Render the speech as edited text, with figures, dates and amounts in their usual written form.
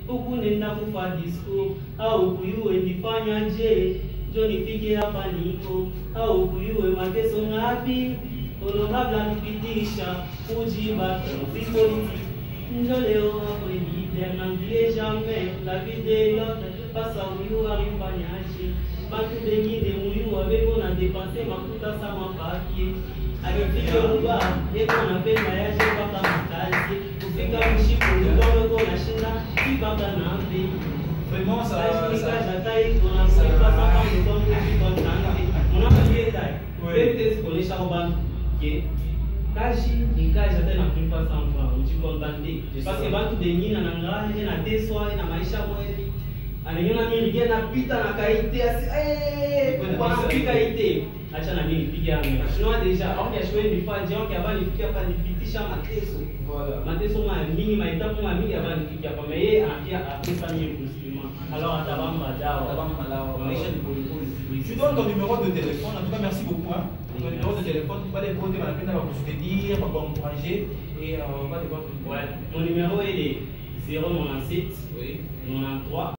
huku nenda kufa disco, au kuyuwe nifanya je, jo nifike hapa niko, au kuyuwe mateso ngapi, honorable nipitisha, kujiba politique. Njo leo hapo leader, n'oubliez jamais la vie de l'autre, pasa uyu alifanyaje, batu bengine uyu wabeko na dépenser makuta sama papier, akifika uba, yeko na pesa yaje paka mkazi, kufika mshipo uko na shinda, kipaka na mbe. Vraiment, ça. Kashi ikaja tena kulipa sanfa ujikontanti parce que batu bengine na ngani na deswa na maisha mweli ananiona mimi nige napita na kaite asi kwa napika ite acha na mimi nipige yangu sio deja au kia shwe nifaje au kia bali nifikia hapa nipitisha mateso Voilà. mateso mingi maitapo mingi hapa nifikia hapa mais yeye afia afisa mimi kusimama alors atabamba dawa Maisha ni polepole. Tu donnes ton numéro de téléphone. En tout cas, merci beaucoup. Hein. Ton numéro de téléphone, tu vas les coder, on va vous soutenir, on va vous encourager et on va te voir. Ouais, mon numéro est 097 oui. 93